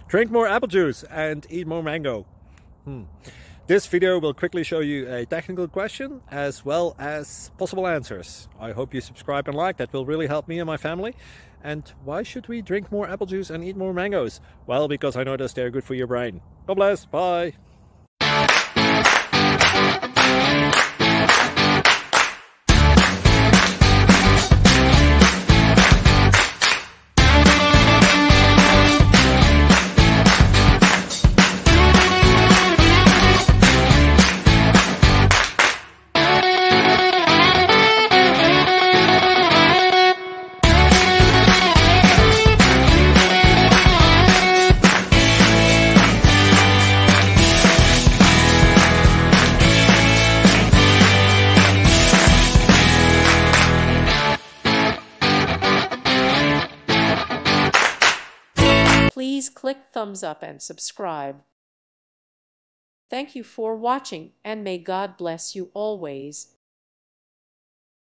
Drink more apple juice and eat more mango. This video will quickly show you a technical question as well as possible answers. I hope you subscribe and like, that will really help me and my family. And why should we drink more apple juice and eat more mangoes? Well, because I noticed they're good for your brain. God bless, bye! Please click thumbs up and subscribe. Thank you for watching, and may God bless you always.